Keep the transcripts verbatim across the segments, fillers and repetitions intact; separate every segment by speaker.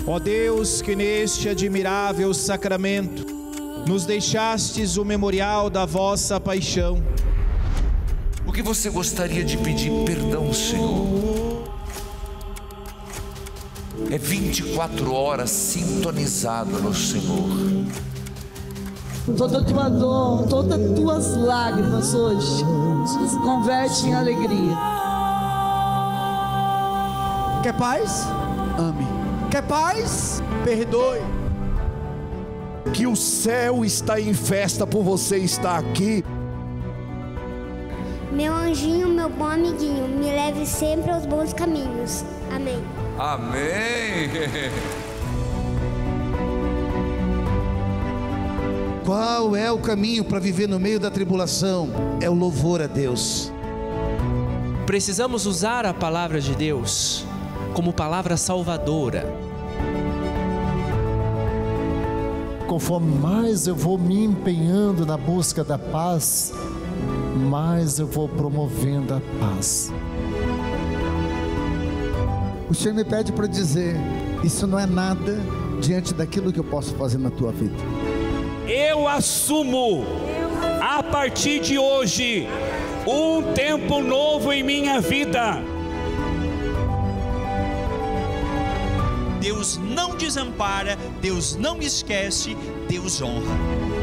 Speaker 1: Ó Deus, que neste admirável sacramento nos deixastes o memorial da vossa paixão.
Speaker 2: O que você gostaria de pedir perdão, Senhor? É vinte e quatro horas sintonizado no Senhor.
Speaker 3: Toda tua dor, todas as tuas lágrimas hoje se converte em alegria.
Speaker 4: Quer paz? Ame. Quer paz? Perdoe.
Speaker 5: Que o céu está em festa por você estar aqui.
Speaker 6: Meu anjinho, meu bom amiguinho, me leve sempre aos bons caminhos. Amém.
Speaker 2: Amém.
Speaker 7: Qual é o caminho para viver no meio da tribulação? É o louvor a Deus.
Speaker 8: Precisamos usar a palavra de Deus como palavra salvadora.
Speaker 9: Conforme mais eu vou me empenhando na busca da paz, mais eu vou promovendo a paz.
Speaker 4: O Senhor me pede para dizer: isso não é nada diante daquilo que eu posso fazer na tua vida.
Speaker 10: Eu assumo, a partir de hoje, um tempo novo em minha vida.
Speaker 11: Deus não desampara, Deus não esquece, Deus honra.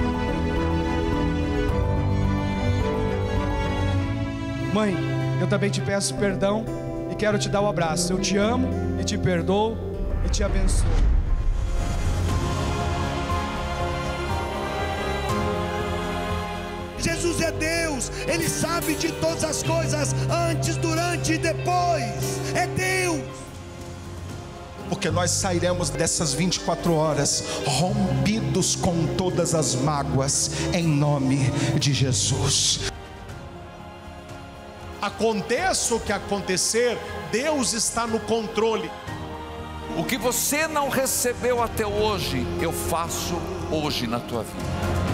Speaker 12: Mãe, eu também te peço perdão e quero te dar um abraço. Eu te amo e te perdoo e te abençoo.
Speaker 5: Jesus é Deus, Ele sabe de todas as coisas, antes, durante e depois. É Deus.
Speaker 13: Porque nós sairemos dessas vinte e quatro horas rompidos com todas as mágoas, em nome de Jesus.
Speaker 14: Aconteça o que acontecer, Deus está no controle.
Speaker 2: O que você não recebeu até hoje, eu faço hoje na tua vida.